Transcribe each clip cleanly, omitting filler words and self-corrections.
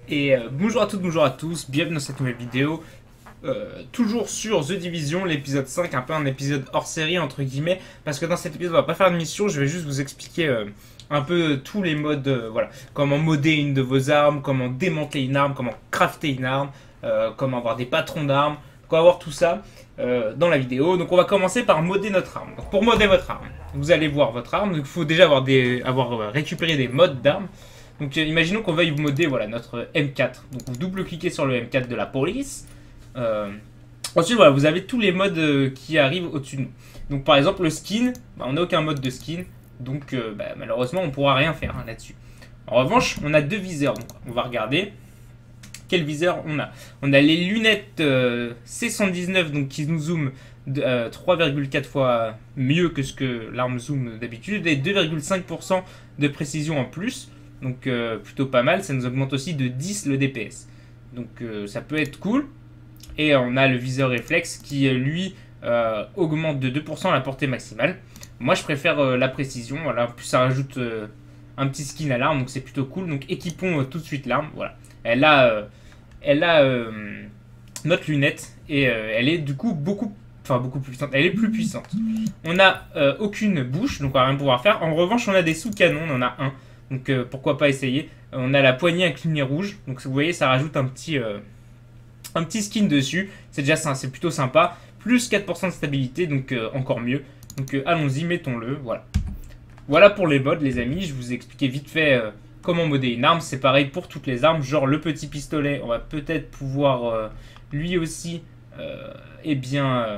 Et bonjour à toutes, bonjour à tous, bienvenue dans cette nouvelle vidéo. Toujours sur The Division, l'épisode 5, un peu un épisode hors série entre guillemets, parce que dans cet épisode on va pas faire de mission, je vais juste vous expliquer un peu tous les modes, voilà, comment modder une de vos armes, comment démanteler une arme, comment crafter une arme, comment avoir des patrons d'armes, comment avoir tout ça dans la vidéo. Donc on va commencer par modder notre arme. Donc pour modder votre arme, vous allez voir votre arme, il faut déjà avoir récupéré des modes d'armes. Donc imaginons qu'on veuille modder voilà, notre M4. Donc vous double-cliquez sur le M4 de la police. Euh, Ensuite voilà, vous avez tous les modes qui arrivent au-dessus de nous. Donc par exemple le skin, bah, on n'a aucun mode de skin. Donc malheureusement on ne pourra rien faire là-dessus. En revanche on a deux viseurs. Donc on va regarder quel viseur on a. On a les lunettes C119 donc, qui nous zooment 3,4 fois mieux que ce que l'arme zoom d'habitude. Et 2,5% de précision en plus. Donc plutôt pas mal, ça nous augmente aussi de 10 le DPS. Donc ça peut être cool. Et on a le viseur réflexe qui lui augmente de 2% la portée maximale. Moi je préfère la précision, voilà. En plus ça rajoute un petit skin à l'arme, donc c'est plutôt cool. Donc équipons tout de suite l'arme, voilà. Elle a notre lunette et elle est du coup beaucoup plus puissante. Elle est plus puissante. On n'a aucune bouche, donc on va rien pouvoir faire. En revanche on a des sous-canons, on en a un. Donc pourquoi pas essayer. On a la poignée inclinée rouge. Donc vous voyez ça rajoute un petit skin dessus. C'est déjà ça, c'est plutôt sympa. Plus 4% de stabilité, donc encore mieux. Donc allons-y, mettons-le. Voilà. Voilà pour les mods les amis. Je vous ai expliqué vite fait comment modder une arme. C'est pareil pour toutes les armes. Genre le petit pistolet, on va peut-être pouvoir lui aussi eh bien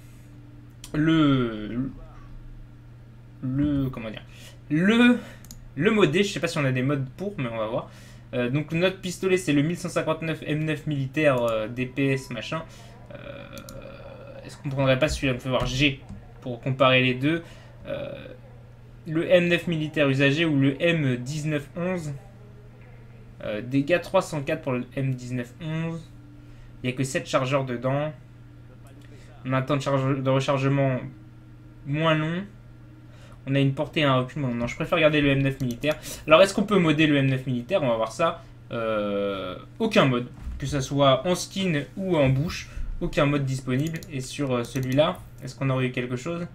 comment dire le modder. Je sais pas si on a des modes pour, mais on va voir. Donc notre pistolet c'est le 1159 M9 militaire DPS machin. Est-ce qu'on prendrait pas celui-là? On peut voir G pour comparer les deux. Le M9 militaire usagé ou le M1911. Dégâts 304 pour le M1911. Il n'y a que 7 chargeurs dedans. On a un temps de rechargement moins long. On a une portée et un recul. Non, je préfère garder le M9 militaire. Alors, est-ce qu'on peut modder le M9 militaire? On va voir ça. Aucun mode. Que ce soit en skin ou en bouche. Aucun mode disponible. Et sur celui-là, est-ce qu'on aurait eu quelque chose?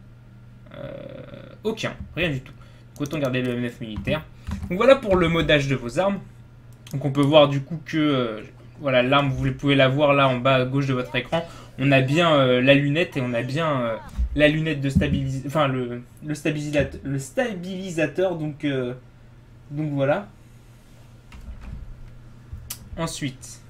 Aucun. Rien du tout. Donc, autant garder le M9 militaire. Donc, voilà pour le modage de vos armes. Donc, on peut voir du coup que... voilà, l'arme, vous pouvez la voir là en bas à gauche de votre écran. On a bien la lunette et on a bien... la lunette de stabilisation, enfin le stabilisateur, donc voilà. Ensuite,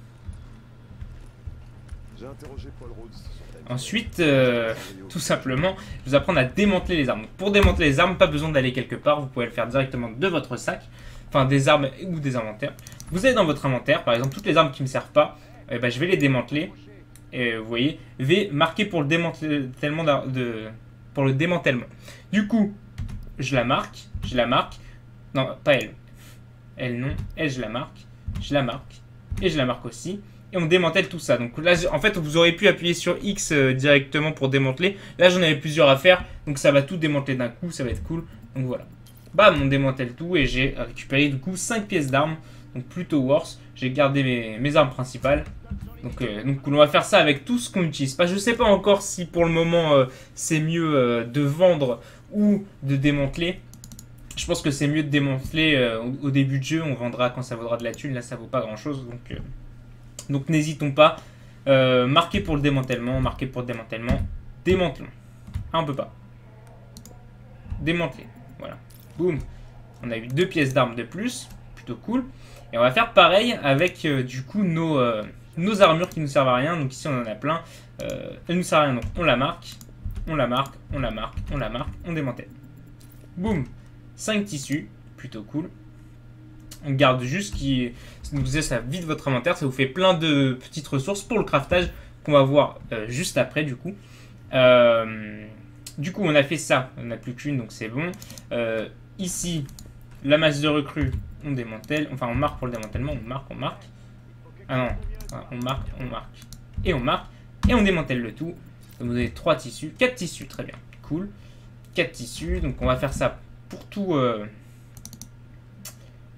tout simplement, je vous apprendre à démanteler les armes. Donc, pour démanteler les armes, pas besoin d'aller quelque part, vous pouvez le faire directement de votre sac, enfin des armes ou des inventaires. Vous allez dans votre inventaire, par exemple toutes les armes qui ne me servent pas, je vais les démanteler. Et vous voyez, V marqué pour le démantèlement. Du coup, je la marque. Non, pas elle. Elle non. Elle, je la marque. Je la marque. Et je la marque aussi. Et on démantèle tout ça. Donc là, en fait, vous auriez pu appuyer sur X directement pour démanteler. Là, j'en avais plusieurs à faire. Donc ça va tout démanteler d'un coup. Ça va être cool. Donc voilà. Bam, on démantèle tout. Et j'ai récupéré du coup 5 pièces d'armes. Donc plutôt worse. J'ai gardé mes armes principales. Donc on va faire ça avec tout ce qu'on utilise. Je ne sais pas encore si pour le moment c'est mieux de vendre ou de démanteler. Je pense que c'est mieux de démanteler au début de jeu. On vendra quand ça vaudra de la thune. Là ça vaut pas grand chose. Donc n'hésitons pas. Marquez pour le démantèlement. Marquez pour le démantèlement. Démantelons. Ah, on peut pas. Démanteler. Voilà. Boum. On a eu 2 pièces d'armes de plus. Plutôt cool. Et on va faire pareil avec du coup nos armures qui nous servent à rien. Donc ici on en a plein. Elle nous sert à rien. Donc on la marque. On la marque. On la marque. On la marque. On démantèle. Boum. 5 tissus. Plutôt cool. On garde juste qui... ça vide votre inventaire. Ça vous fait plein de petites ressources pour le craftage qu'on va voir juste après du coup. Du coup on a fait ça. On n'a plus qu'une donc c'est bon. Ici la masse de recrues. On démantèle. Enfin on marque pour le démantèlement. On marque. Ah non. On marque, et on marque, et on démantèle le tout. Donc vous avez 3 tissus, 4 tissus, très bien, cool. 4 tissus, donc on va faire ça pour tout,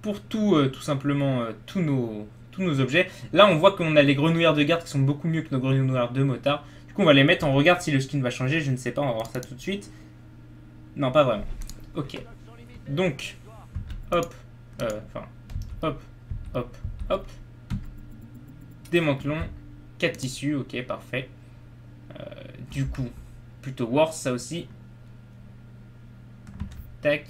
pour tout simplement tous nos objets. Là, on voit qu'on a les grenouillères de garde qui sont beaucoup mieux que nos grenouillères de motard. Du coup, on va les mettre. On regarde si le skin va changer. Je ne sais pas. On va voir ça tout de suite. Non, pas vraiment. Ok. Donc, hop. Hop. Hop. Hop. Démantelons. 4 tissus. Ok, parfait. Du coup, plutôt worse, ça aussi. Tac.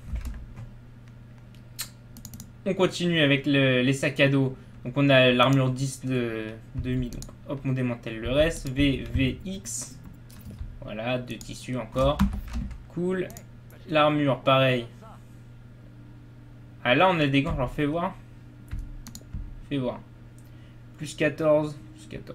On continue avec les sacs à dos. Donc on a l'armure 10 de demi. Donc hop, on démantèle le reste. VX. Voilà, 2 tissus encore. Cool. L'armure, pareil. Ah là, on a des gants, je leur fais voir. Fais voir. Plus 14. Plus 14.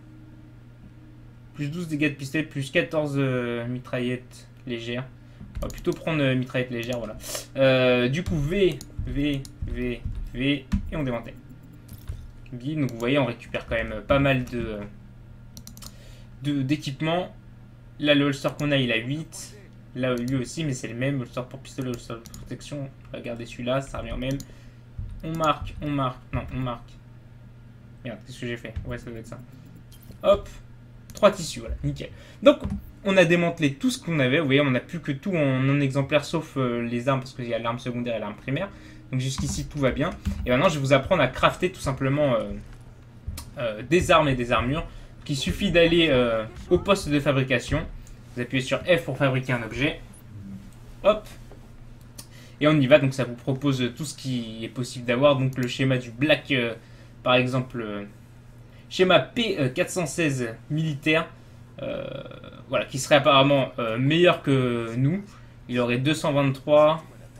Plus 12 dégâts de pistolet. Plus 14 mitraillettes légères. On va plutôt prendre mitraillette légère, voilà. Du coup, V, et on démantèle. Donc vous voyez, on récupère quand même pas mal d'équipements. Là, le holster qu'on a, il a 8. Là, lui aussi, mais c'est le même. Holster pour pistolet, holster pour protection. On va garder celui-là, ça revient au même. On marque. Non, on marque. Merde, qu'est-ce que j'ai fait? Ouais, ça doit être ça. Hop, 3 tissus, voilà, nickel. Donc, on a démantelé tout ce qu'on avait. Vous voyez, on n'a plus que tout en non exemplaire, sauf les armes, parce qu'il y a l'arme secondaire et l'arme primaire. Donc jusqu'ici, tout va bien. Et maintenant, je vais vous apprendre à crafter tout simplement des armes et des armures. Il suffit d'aller au poste de fabrication. Vous appuyez sur F pour fabriquer un objet. Hop. Et on y va. Donc ça vous propose tout ce qui est possible d'avoir. Donc le schéma du Black, par exemple, schéma P416 militaire. Voilà, qui serait apparemment meilleur que nous. Il aurait 223.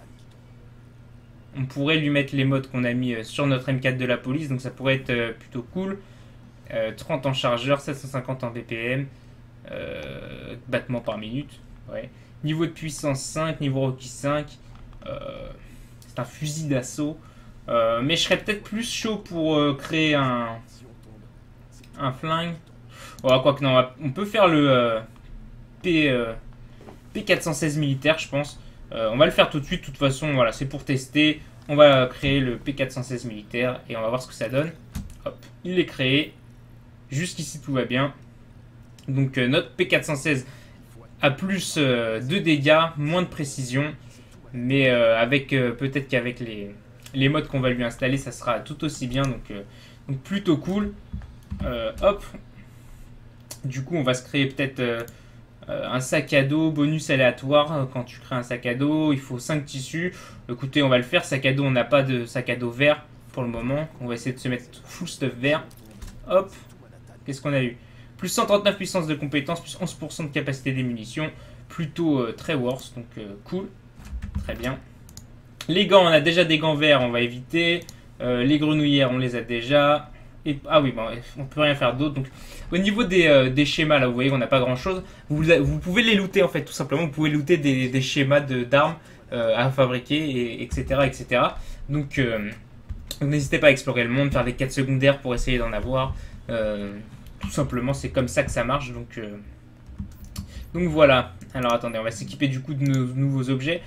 On pourrait lui mettre les modes qu'on a mis sur notre M4 de la police, donc ça pourrait être plutôt cool. 30 en chargeur, 750 en BPM, battements par minute. Ouais. Niveau de puissance 5, niveau requis 5. C'est un fusil d'assaut. Mais je serais peut-être plus chaud pour créer un flingue. Voilà, quoi que non, on peut faire le P416 militaire, je pense. On va le faire tout de suite, de toute façon, voilà, c'est pour tester. On va créer le P416 militaire et on va voir ce que ça donne. Hop, il est créé. Jusqu'ici, tout va bien. Donc, notre P416 a plus de dégâts, moins de précision. Mais avec peut-être qu'avec les modes qu'on va lui installer, ça sera tout aussi bien. Donc plutôt cool. Hop. Du coup, on va se créer peut-être un sac à dos bonus aléatoire. Quand tu crées un sac à dos, il faut 5 tissus. Écoutez, on va le faire. Sac à dos, on n'a pas de sac à dos vert pour le moment. On va essayer de se mettre full stuff vert. Hop. Qu'est-ce qu'on a eu? Plus 139 puissance de compétence, plus 11% de capacité des munitions. Plutôt très worse, donc cool. Très bien. Les gants, on a déjà des gants verts, on va éviter. Les grenouillères, on les a déjà. Et, ah oui, bon, on peut rien faire d'autre. Donc, au niveau des schémas, là, vous voyez qu'on n'a pas grand chose. Vous pouvez les looter, en fait, tout simplement. Vous pouvez looter des schémas d'armes à fabriquer, etc., etc. Donc, n'hésitez pas à explorer le monde, faire des quêtes secondaires pour essayer d'en avoir. Tout simplement, c'est comme ça que ça marche. Donc voilà. Alors, attendez, on va s'équiper du coup de nos nouveaux objets.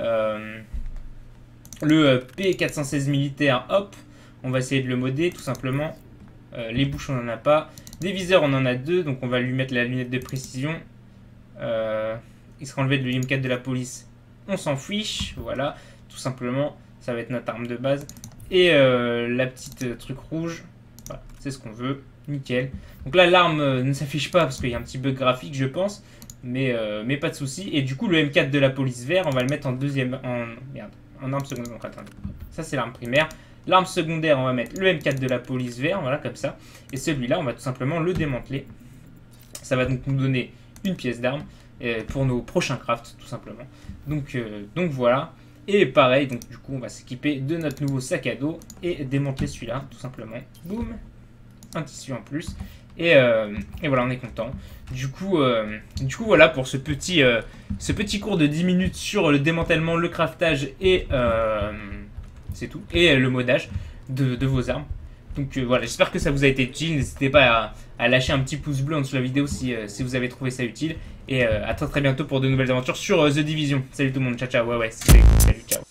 Le P416 militaire, hop. On va essayer de le modder, tout simplement. Les bouches, on n'en a pas. Des viseurs, on en a 2. Donc, on va lui mettre la lunette de précision. Il sera enlevé de l'IM4 de la police. On s'en fiche. Voilà. Tout simplement, ça va être notre arme de base. Et la petite truc rouge. Voilà, c'est ce qu'on veut. Nickel. Donc là, l'arme ne s'affiche pas parce qu'il y a un petit bug graphique, je pense. Mais pas de souci. Et du coup, le M4 de la police vert, on va le mettre en deuxième. En arme secondaire. Donc, attendez. Ça, c'est l'arme primaire. L'arme secondaire, on va mettre le M4 de la police vert, voilà, comme ça. Et celui-là, on va tout simplement le démanteler. Ça va donc nous donner une pièce d'arme pour nos prochains crafts, tout simplement. Donc voilà. Et pareil, donc du coup, on va s'équiper de notre nouveau sac à dos et démanteler celui-là, tout simplement. Boum. Un tissu en plus. Et voilà, on est content. Du coup, voilà pour ce petit cours de 10 minutes sur le démantèlement, le craftage et c'est tout. Et le modage de vos armes. Donc voilà, j'espère que ça vous a été utile. N'hésitez pas à lâcher un petit pouce bleu en dessous de la vidéo si vous avez trouvé ça utile. Et à très bientôt pour de nouvelles aventures sur The Division. Salut tout le monde, ciao ciao, ouais, salut, ciao.